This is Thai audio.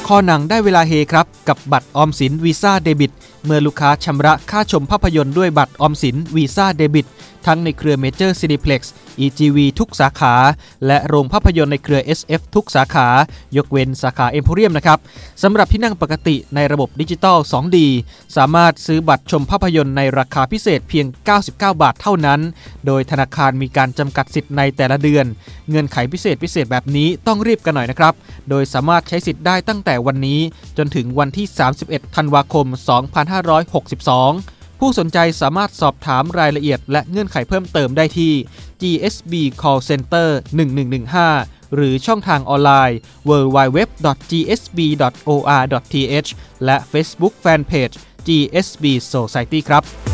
คอหนังได้เวลาเฮครับกับบัตรออมสินวีซ่าเดบิตเมื่อลูกค้าชำระค่าชมภาพยนตร์ด้วยบัตรออมสินวีซ่าเดบิตทั้งในเครือเมเจอร์ซีนิเพล็กซ์ EGV ทุกสาขาและโรงภาพยนตร์ในเครือ SF ทุกสาขายกเว้นสาขาเอ็มโพเรียมนะครับสำหรับที่นั่งปกติในระบบดิจิตอล 2D สามารถซื้อบัตรชมภาพยนตร์ในราคาพิเศษเพียง99 บาทเท่านั้นโดยธนาคารมีการจำกัดสิทธิ์ในแต่ละเดือนเงื่อนไขพิเศษแบบนี้ต้องรีบกันหน่อยนะครับโดยสามารถใช้สิทธิ์ได้ตั้งแต่วันนี้จนถึงวันที่31ธันวาคม2562ผู้สนใจสามารถสอบถามรายละเอียดและเงื่อนไขเพิ่มเติมได้ที่ GSB Call Center 1115หรือช่องทางออนไลน์ www.gsb.or.th และ Facebook Fanpage GSB Society ครับ